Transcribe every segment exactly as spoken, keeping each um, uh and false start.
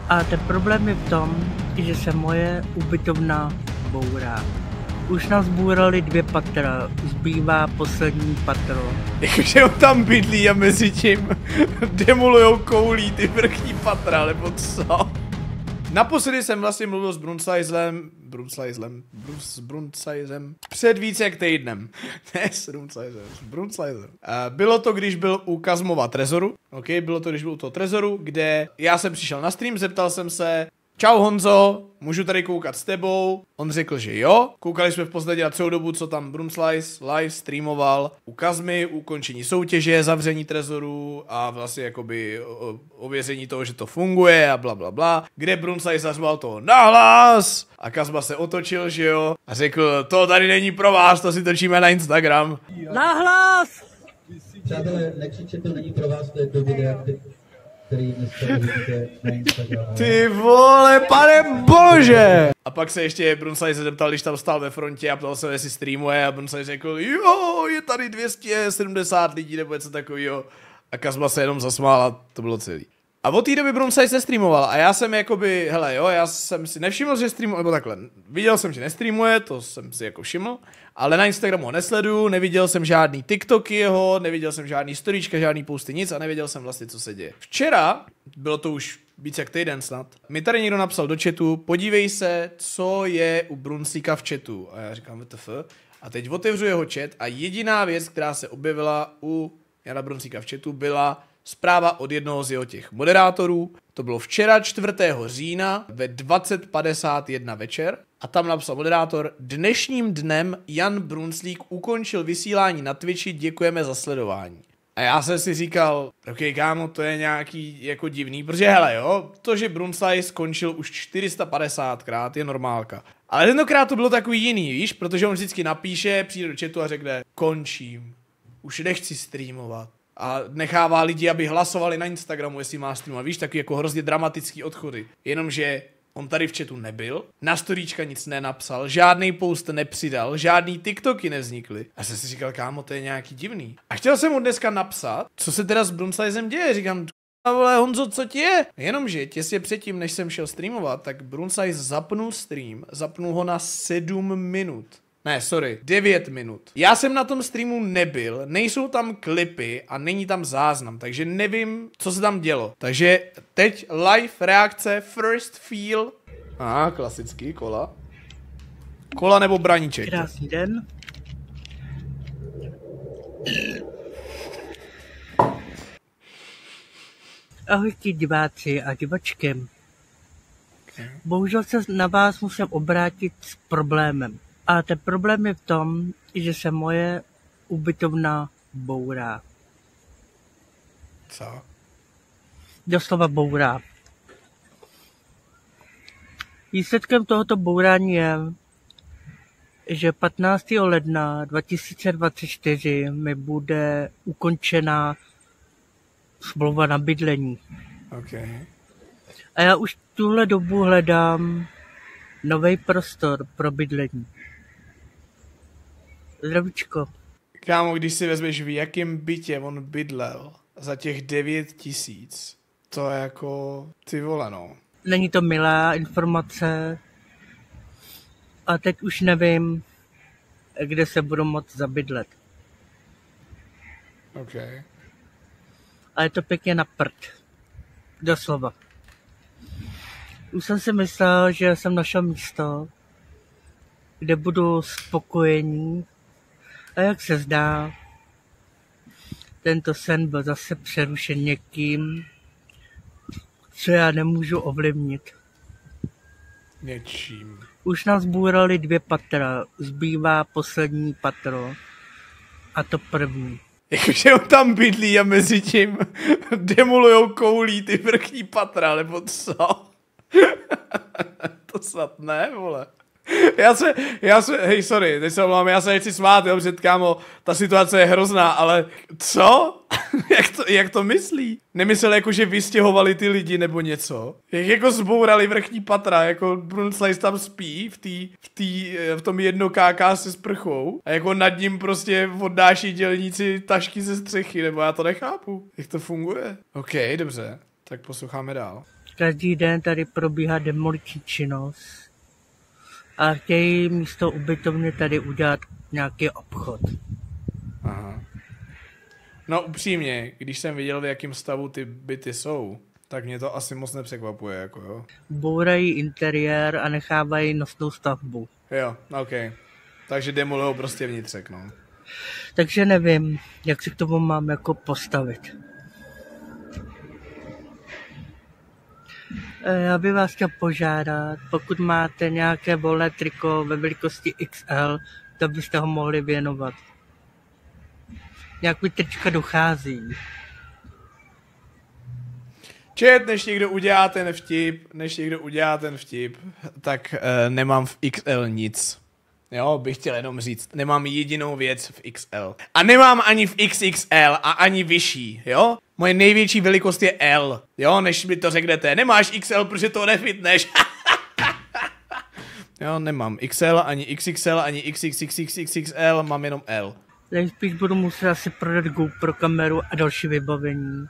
A ten problém je v tom, že se moje ubytovna bourá. Už nás bourali dvě patra, zbývá poslední patro. Jakože on tam bydlí a mezi tím demolujou koulí ty vrchní patra, nebo co? Naposledy jsem vlastně mluvil s Brunsajzlem, Brunsajzlem, s Brunsajzem před více jak týdnem. Ne s Brunsajzem, s Brunsajzem. Bylo to, když byl u Kazmova trezoru, ok, bylo to, když byl u toho trezoru, kde já jsem přišel na stream, zeptal jsem se, čau Honzo, můžu tady koukat s tebou? On řekl, že jo. Koukali jsme v podstatě na celou dobu, co tam Brunslice live streamoval. U Kazmy, ukončení soutěže, zavření trezoru a vlastně jakoby ověření toho, že to funguje a bla bla bla. Kde Brunslice zařval toho nahlas a Kazma se otočil, že jo. A řekl, to tady není pro vás, to si točíme na Instagram. Nahlas! Přátelé, nekřičte, to není pro vás, to je to video, který dneska uvidíte na Instagramu. Ty vole, pane bože! A pak se ještě Brunslice zeptal, když tam stál ve frontě a ptal se, jestli streamuje a Brunslice řekl, jo, je tady dvě stě sedmdesát lidí nebo něco takového. A Kazma se jenom zasmál a to bylo celý. A od té doby Brunslice se streamoval a já jsem jakoby, hele jo, já jsem si nevšiml, že streamuje, nebo takhle, viděl jsem, že nestreamuje, to jsem si jako všiml, ale na Instagramu ho nesleduju, neviděl jsem žádný TikToky jeho, neviděl jsem žádný storíčka, žádný posty, nic a nevěděl jsem vlastně, co se děje. Včera, bylo to už víc jak týden snad, mi tady někdo napsal do chatu, podívej se, co je u Brunslíka v chatu. A já říkám, W T F. A teď otevřu jeho chat a jediná věc, která se objevila u Jana Brunslíka v chatu, byla zpráva od jednoho z jeho těch moderátorů. To bylo včera čtvrtého října ve dvacet padesát jedna večer a tam napsal moderátor: dnešním dnem Jan Brunslík ukončil vysílání na Twitchi, děkujeme za sledování. A já jsem si říkal, ok, kámo, to je nějaký jako divný, protože hele jo, to, že Brunslice skončil už čtyři sta padesátkrát je normálka. Ale tentokrát to bylo takový jiný, víš, protože on vždycky napíše, přijde do chatu a řekne, končím, už nechci streamovat. A nechává lidi, aby hlasovali na Instagramu, jestli má streamovat. Víš, taky jako hrozně dramatický odchody. Jenomže on tady v chatu nebyl, na storíčka nic nenapsal, žádný post nepřidal, žádný TikToky nevznikly. A jsem si říkal, kámo, to je nějaký divný. A chtěl jsem mu dneska napsat, co se teda s Brunslicem děje. Říkám, vole, Honzo, co ti je? Jenomže těsně předtím, než jsem šel streamovat, tak Brunslice zapnul stream, zapnul ho na sedm minut. Ne, sorry, devět minut. Já jsem na tom streamu nebyl, nejsou tam klipy a není tam záznam, takže nevím, co se tam dělo. Takže teď live reakce, first feel. Aha, klasický, kola. Kola nebo braníček. Krásný den. Ahojte diváci a divačky. Bohužel se na vás musím obrátit s problémem. A ten problém je v tom, že se moje ubytovna bourá. Co? Doslova bourá. Výsledkem tohoto bourání je, že patnáctého ledna dva tisíce dvacet čtyři mi bude ukončena smlouva na bydlení. Okay. A já už tuhle dobu hledám nový prostor pro bydlení. Zdravíčko. Kámo, když si vezmeš, v jakém bytě on bydlel za těch devět tisíc, to je jako ty vole, no. Není to milá informace a teď už nevím, kde se budu moct zabydlet. Okay. A je to pěkně na prd. Doslova. Už jsem si myslel, že jsem našel místo, kde budu spokojený. A jak se zdá, tento sen byl zase přerušen někým, co já nemůžu ovlivnit. Něčím. Už nás bůrali dvě patra, zbývá poslední patro. A to první. Jakože on tam bydlí a mezi tím demolujou koulí ty vrchní patra, nebo co? To snad ne, vole. Já se, já se, hej, sorry, teď se omlám, já se nechci smát, jo, protože, kámo, ta situace je hrozná, ale co? jak, to, jak to myslí? Nemyslel jako, že vystěhovali ty lidi nebo něco? Jak jako zbourali vrchní patra, jako Brunslice tam spí v, tý, v, tý, v tom jedno káká se sprchou a jako nad ním prostě odnáší dělníci tašky ze střechy, nebo já to nechápu. Jak to funguje? OK, dobře, tak posloucháme dál. Každý den tady probíhá demoliční činnost a chtějí místo ubytovny tady udělat nějaký obchod. Aha. No upřímně, když jsem viděl, v jakém stavu ty byty jsou, tak mě to asi moc nepřekvapuje, jako jo. Bourají interiér a nechávají nosnou stavbu. Jo, ok. Takže demolujou prostě vnitřek, no. Takže nevím, jak si k tomu mám jako postavit. Já bych vás chtěl požádat, pokud máte nějaké volné triko ve velikosti X L, tak byste ho mohli věnovat. Nějaký trička dochází. Čet, než někdo udělá ten vtip, než někdo udělá ten vtip, tak uh, nemám v X L nic. Jo, bych chtěl jenom říct, nemám jedinou věc v X L. A nemám ani v X X L a ani vyšší, jo? Moje největší velikost je L, jo, než mi to řeknete. Nemáš X L, protože to nefitneš. Jo, nemám X L, ani X X L, ani X X X X X L, mám jenom L. Nejspíš budu muset asi prodat GoPro kameru a další vybavení,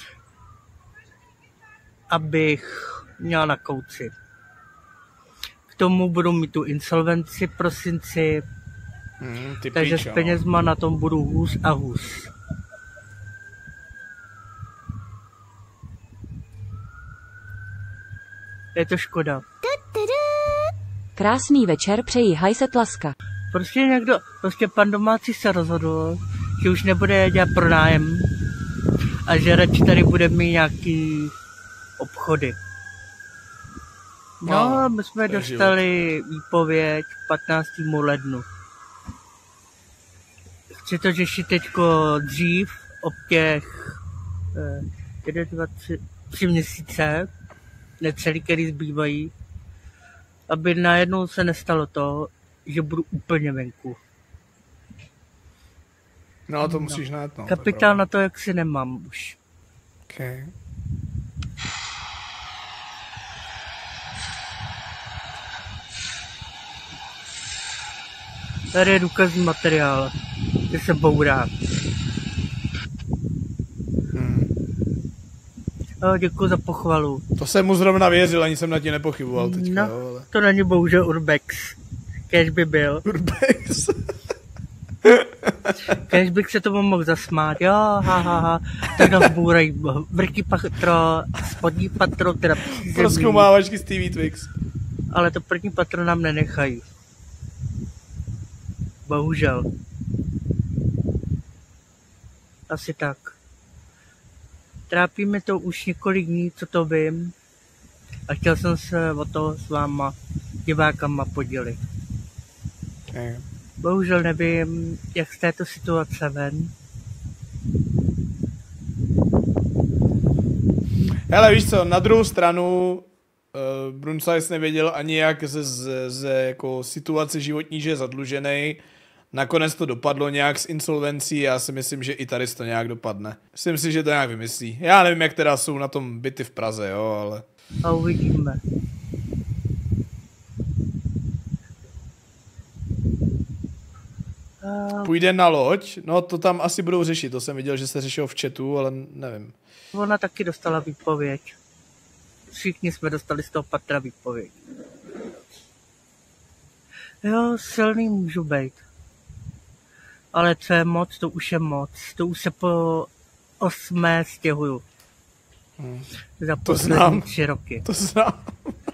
abych měl na kouci. K tomu budu mít tu insolvenci v prosinci, Hmm, ty takže píčo, s penězma na tom budu hůř a hůř. Je to škoda. Krásný večer přeji Hajset Laska. Prostě někdo, prostě pan domácí se rozhodl, že už nebude dělat pronájem a že radši tady bude mít nějaký obchody. No, No, my jsme to je dostali výpověď patnáctému lednu. Chci to řešit teďko dřív, ob těch eh, jeden, dva, tři, tři měsíce, necelý, který zbývají, aby najednou se nestalo to, že budu úplně venku. No, to musíš no. najít, no. Kapitál na to, jak si nemám už. Okay. Tady je důkazní materiál, že se bourá. Hmm. No, děkuji za pochvalu. To jsem mu zrovna věřil, ani jsem na tě nepochyboval teďka, No, jo, ale... to není bohužel Urbex. Kež by byl. Urbex. Kež bych se tomu mohl zasmát, jo, ha, ha, ha. Tak nás bourají vrchní patro, spodní patro, teda přízemí. Prozkoumávačky z T V Twix. Ale to první patro nám nenechají. Bohužel. Asi tak. Trápí mě to už několik dní, co to vím. A chtěl jsem se o to s váma, divákama, podělit. Okay. Bohužel nevím, jak z této situace ven. Hele, víš co, na druhou stranu uh, Brunsajs nevěděl ani jak ze, ze, ze jako situace životní, že je zadlužený. Nakonec to dopadlo nějak s insolvencí, já si myslím, že i tady to nějak dopadne. Myslím si, že to nějak vymyslí. Já nevím, jak teda jsou na tom byty v Praze, jo, ale... A uvidíme. A... Půjde na loď, no to tam asi budou řešit, to jsem viděl, že se řešilo v chatu, ale nevím. Ona taky dostala výpověď. Všichni jsme dostali z toho patra výpověď. Jo, silný můžu být. Ale co je moc, to už je moc. To už se po osmé stěhuju. Hmm. Za To poslední znám. tři roky. To znám.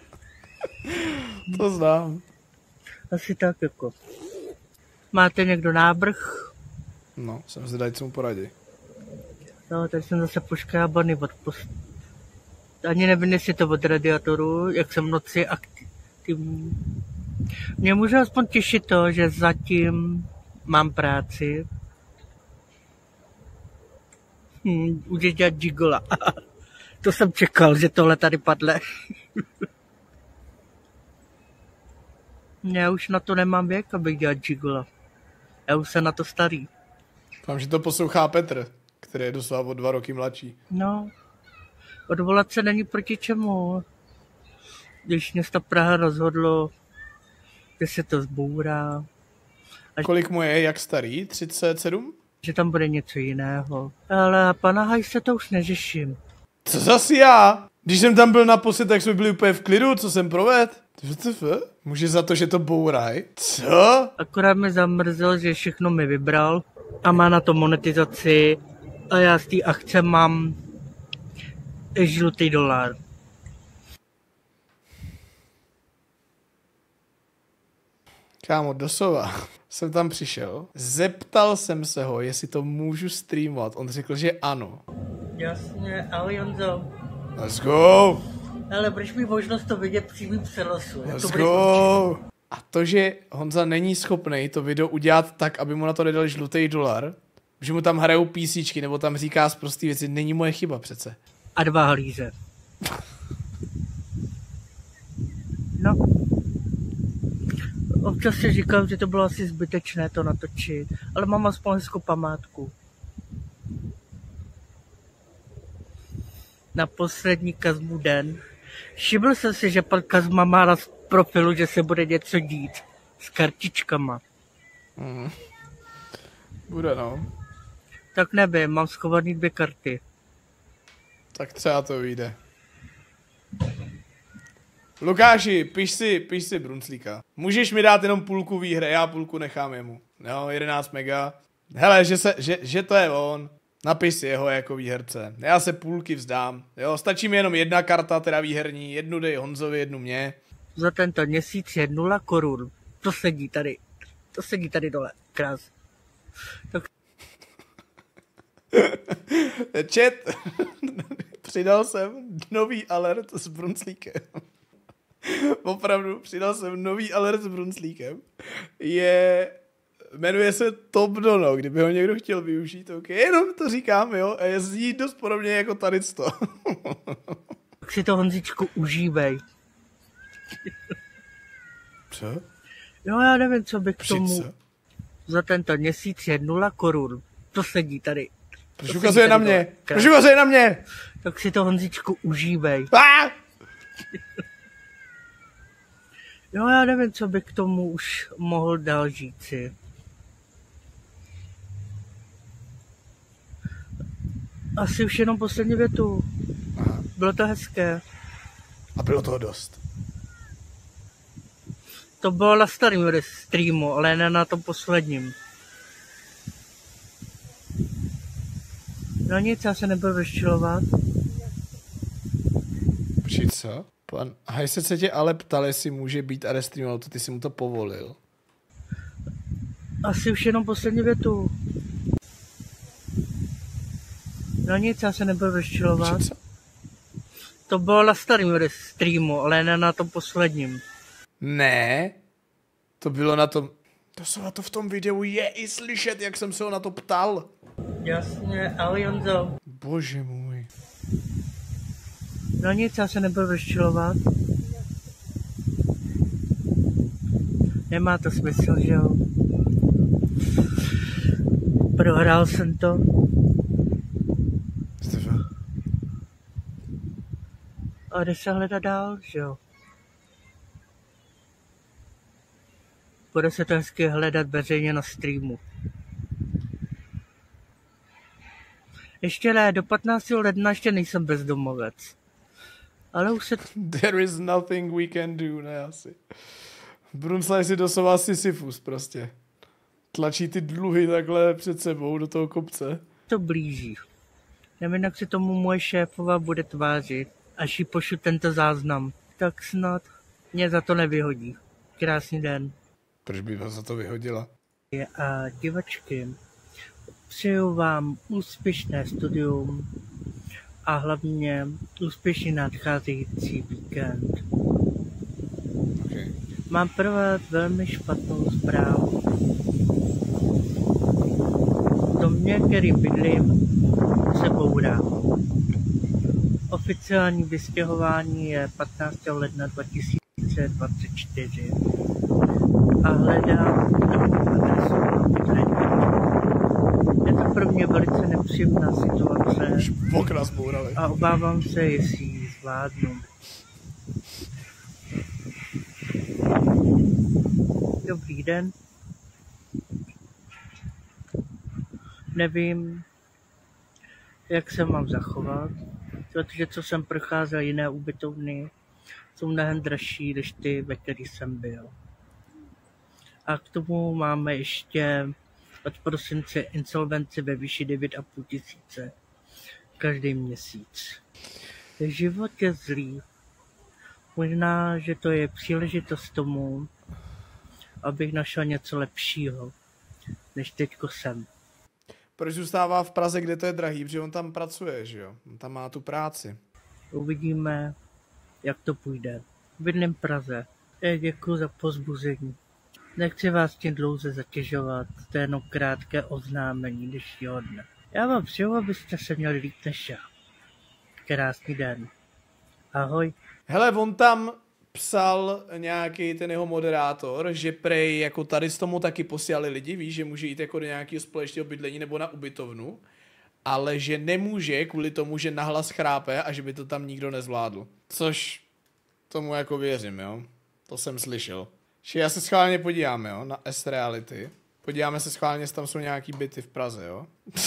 To znám. Asi tak jako. Máte někdo návrh? No, jsem zvědavý, co mu poradí. No, teď jsem zase poškrábaný od post... Ani nevím, jestli to od radiatoru, jak jsem v noci aktivní. Mě může aspoň těšit to, že zatím mám práci. Hm, můžeš dělat gigola. To jsem čekal, že tohle tady padne. Já už na to nemám věk, abych dělat gigola. Já už jsem na to starý. Vám, že to poslouchá Petr, který je doslova o dva roky mladší. No, odvolat se není proti čemu. Když město Praha rozhodlo, že se to zbourá. A Kolik mu je, jak starý? třicet sedm? že tam bude něco jiného. Ale pana Hajse to už neřeším. Co zas já? Když jsem tam byl naposled, tak jsme byli úplně v klidu, co jsem provedl. Může za to, že to bouraj? Co? Akorát mi zamrzl, že všechno mi vybral a má na to monetizaci a já z té akce mám žlutý dolar. Kámo, doslova. Jsem tam přišel, zeptal jsem se ho, jestli to můžu streamovat. On řekl, že ano. Jasně, ahoj Honzo. Let's go! Ale budeš mít možnost to vidět přímým přenosu. Let's go! A to, že Honza není schopný to video udělat tak, aby mu na to nedal žlutý dolar, že mu tam hrajou písíčky, nebo tam říká zprostý věci, není moje chyba přece. A dva halíře. No. Občas si říkám, že to bylo asi zbytečné to natočit, ale mám aspoň hezkou památku. Na poslední Kazmu den. Všiml jsem si, že pan Kazma má na profilu, že se bude něco dít. S kartičkama. Mm. Bude, no. Tak nevím, mám schovaný dvě karty. Tak třeba to vyjde. Lukáši, piš si, piš si Brunclíka. Můžeš mi dát jenom půlku výhry, já půlku nechám jemu. Jo, jedenáct mega. Hele, že, se, že, že to je on. Napiš si jeho jako výherce. Já se půlky vzdám. Jo, stačí mi jenom jedna karta, teda výherní. Jednu dej Honzovi, jednu mě. Za tento měsíc je nula korun. To sedí tady. To sedí tady dole. Krás. Tak... Chat. Přidal jsem nový alert s Brunclíkem. Opravdu, přidal jsem nový alert s Brunclíkem. Je... Jmenuje se Top Dono, kdyby ho někdo chtěl využít, ok, jenom to říkám, jo, a je zní dost podobně jako tady to. Tak si to, Honzičku, užívej. Co? Jo, já nevím, co bych k tomu... Co? Za tento měsíc je nula korun. To sedí tady. Proč ukazuje na mě? Proč ukazuje na mě? Tak si to, Honzičku, užívej. Ah! Jo, já nevím, co bych k tomu už mohl dál říci. Asi už jenom poslední větu. Aha. Bylo to hezké. A bylo toho dost. To bylo na starém streamu, ale ne na tom posledním. No nic, já se nebudu rozčilovat. Počkej, co? Pan Hajse se tě ale ptal, jestli může být a restreamoval to, ty jsi mu to povolil. Asi už jenom poslední větu. No nic, já se nebudu rozčilovat. Počkej, co? To bylo na starém streamu, ale ne na tom posledním. Ne, to bylo na tom... To se na to v tom videu je i slyšet, jak jsem se ho na to ptal. Jasně, ahoj Honzo. Bože můj. No nic, já se nebudu rozčilovat. Nemá to smysl, že jo? Prohrál jsem to. A jde se hledat dál, že jo? Bude se to hezky hledat veřejně na streamu. Ještě ne, do patnáctého ledna ještě nejsem bezdomovec. Ale už se... There is nothing we can do, ne asi. Brunclaj si doslova Sisyfus prostě. Tlačí ty dluhy takhle před sebou do toho kopce. To blíží. Nevím, jak se tomu moje šéfova bude tvářit, až jí pošlu tento záznam. Tak snad mě za to nevyhodí. Krásný den. Proč by vás za to vyhodila? A divačky, přeju vám úspěšné studium a hlavně úspěšný nadcházející víkend. Okay. Mám pro vás velmi špatnou zprávu. V domě, který bydlím, se bourá. Oficiální vystěhování je patnáctého ledna dva tisíce dvacet čtyři a hledám adresu na bydlení. Je to pro mě velice nepříjemná situace Okna zbourali. a obávám se, jestli ji zvládnu. Dobrý den. Nevím, jak se mám zachovat. protože co jsem procházel jiné ubytovny, jsou mnohem dražší než ty, ve kterých jsem byl. A k tomu máme ještě od prosince insolvenci ve výši devět a půl tisíce každý měsíc. Život je zlý. Možná, že to je příležitost tomu, abych našel něco lepšího, než teďko jsem. Proč zůstává v Praze, kde to je drahý? Protože on tam pracuje, že jo? On tam má tu práci. Uvidíme, jak to půjde. Bydlím v Praze. Děkuji za povzbuzení. Nechci vás tím dlouze zatěžovat, to je jenom krátké oznámení dnešního dne. Já vám přeju, abyste se měli líp než já. Krásný den. Ahoj. Hele, on tam psal nějaký ten jeho moderátor, že prej jako tady z tomu taky posílali lidi, víš, že může jít jako do nějakého společného bydlení nebo na ubytovnu, ale že nemůže kvůli tomu, že nahlas chrápe a že by to tam nikdo nezvládl. Což tomu jako věřím, jo. To jsem slyšel. Že já se schválně podívám, jo, na S-Reality. Podíváme se schválně, jestli tam jsou nějaký byty v Praze, jo.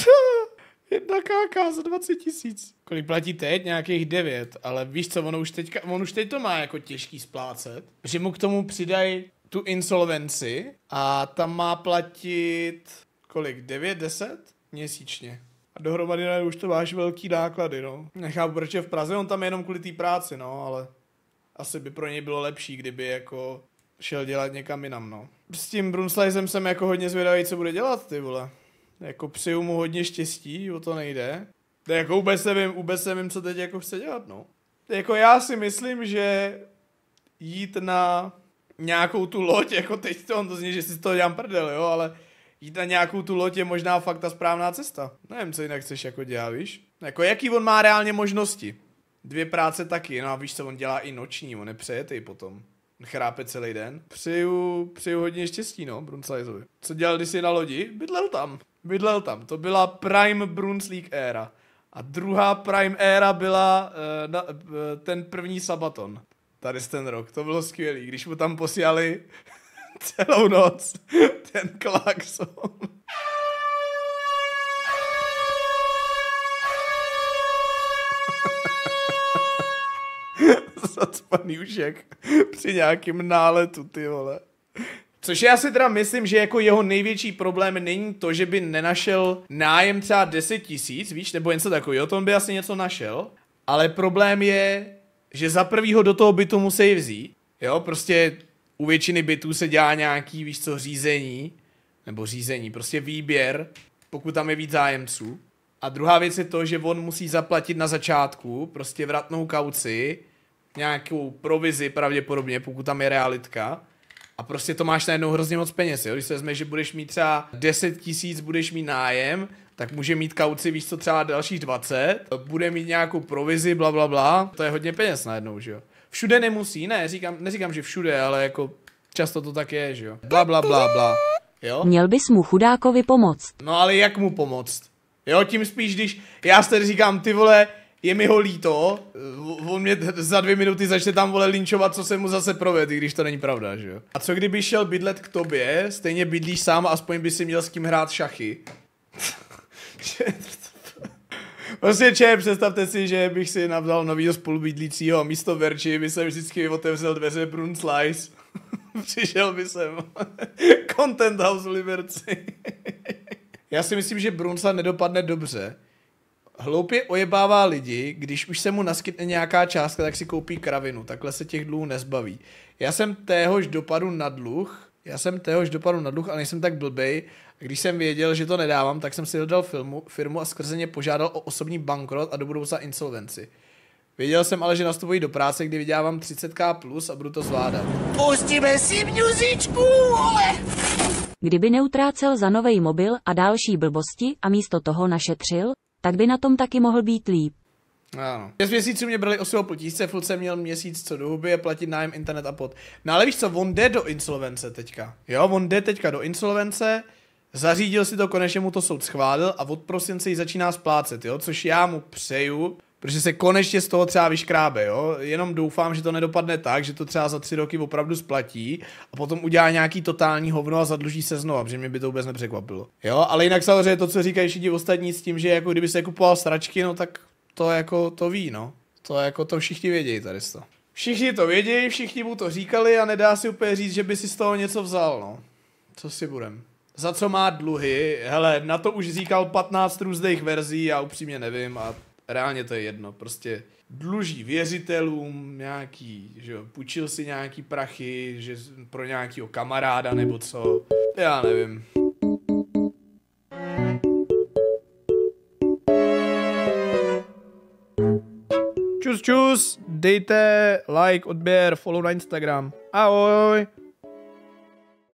Jedna káka za dvacet tisíc. Kolik platí teď? Nějakých devět, ale víš co, ono už, teďka, on už teď to má jako těžký splácet, že mu k tomu přidají tu insolvenci a tam má platit kolik? devět, deset? Měsíčně. A dohromady ne, už to máš velký náklady, no. Nechápu, proč je v Praze, on tam je jenom kvůli té práci, no, ale asi by pro něj bylo lepší, kdyby jako šel dělat někam jinam, no. S tím Brunslajsem jsem jako hodně zvědavý, co bude dělat, ty vole. Jako přeju mu hodně štěstí, o to nejde. To jako vůbec nevím, vůbec nevím, co teď jako chce dělat, no. Jako já si myslím, že jít na nějakou tu loď, jako teď to, on to zní, že si to dělám prdel, jo, ale jít na nějakou tu loď je možná fakt ta správná cesta. Nevím, co jinak chceš jako dělat, víš? Jako jaký on má reálně možnosti? Dvě práce taky, no a víš co, on dělá i noční, on je přejetej potom. Chrápe celý den. Přeju, přeju hodně štěstí, no, Brunslajsovi. Co dělal, když jsi na lodi? Bydlel tam. Bydlel tam. To byla Prime Brunsleek éra. A druhá Prime éra byla uh, na, uh, ten první Sabaton. Tady ten rok. To bylo skvělý. Když mu tam posílali celou noc ten klakson. Zacpaný ušek při nějakým náletu, ty vole. Což já si teda myslím, že jako jeho největší problém není to, že by nenašel nájem třeba deset tisíc, víš, nebo něco takového, to on by asi něco našel, ale problém je, že za prvýho do toho bytu musí vzít, jo, prostě u většiny bytů se dělá nějaký, víš co, řízení, nebo řízení, prostě výběr, pokud tam je víc zájemců. A druhá věc je to, že on musí zaplatit na začátku prostě vratnou kauci, nějakou provizi pravděpodobně, pokud tam je realitka. A prostě to máš najednou hrozně moc peněz, jo? Když se vezme, že budeš mít třeba deset tisíc, budeš mít nájem, tak může mít kauci, víš co, třeba dalších dvacet, bude mít nějakou provizi, bla, bla, bla. To je hodně peněz najednou, že jo? Všude nemusí, ne, říkám, neříkám, že všude, ale jako často to tak je, že jo? Bla, bla, bla, bla, jo? Měl bys mu chudákovi pomoct. No ale jak mu pomoct? Jo, tím spíš, když já si tady říkám, ty vole, je mi ho líto, on mě za dvě minuty začne tam, vole, linčovat, co se mu zase provede, i když to není pravda, že jo. A co kdyby šel bydlet k tobě, stejně bydlíš sám a aspoň by si měl s kým hrát šachy. Prostě če, představte si, že bych si navzal novýho spolubydlícího a místo Verči by jsem vždycky otevřel dveře Brunslice. Přišel by jsem. Content House v Liberci. Já si myslím, že Brunsa nedopadne dobře. Hloupě ojebává lidi, když už se mu naskytne nějaká částka, tak si koupí kravinu. Takhle se těch dluhů nezbaví. Já jsem téhož dopadu na dluh, já jsem téhož dopadu na dluh, ale nejsem tak blbej. A když jsem věděl, že to nedávám, tak jsem si dodal firmu, firmu a skrze ně požádal o osobní bankrot a do budoucna insolvenci. Věděl jsem ale, že nastupuji do práce, kdy vydělávám třicet tisíc plus a budu to zvládat. Pustíme si mňuzičku, vole! Kdyby neutrácel za novej mobil a další blbosti a místo toho našetřil, tak by na tom taky mohl být líp. Ano. Šest měsíců mě brali osm a půl tisíce, furt jsem měl měsíc co do huby a platit nájem, internet a pod. No ale víš co, on jde do insolvence teďka. Jo, on jde teďka do insolvence, zařídil si to, konečně mu to soud schválil a od prosince ji začíná splácet, jo, což já mu přeju, protože se konečně z toho třeba vyškrábe, jo. Jenom doufám, že to nedopadne tak, že to třeba za tři roky opravdu splatí a potom udělá nějaký totální hovno a zadluží se znova, protože mě by to vůbec nepřekvapilo. Jo, ale jinak samozřejmě to, co říkají všichni ostatní s tím, že jako kdyby se kupoval sračky, no tak to jako to ví, no. To jako to všichni vědějí tady to. Všichni to vědějí, všichni mu to říkali a nedá si úplně říct, že by si z toho něco vzal, no. Co si budem. Za co má dluhy, hele, na to už říkal patnáct různých verzí, já upřímně nevím a reálně to je jedno, prostě dluží věřitelům nějaký, že jo, půjčil si nějaký prachy, že pro nějakýho kamaráda nebo co, já nevím. Čus čus, dejte like, odběr, follow na Instagram. Ahoj.